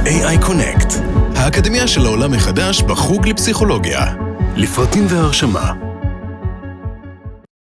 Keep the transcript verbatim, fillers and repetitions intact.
איי איי Connect, האקדמיה של העולם מחדש בחוג לפסיכולוגיה. לפרטים והרשמה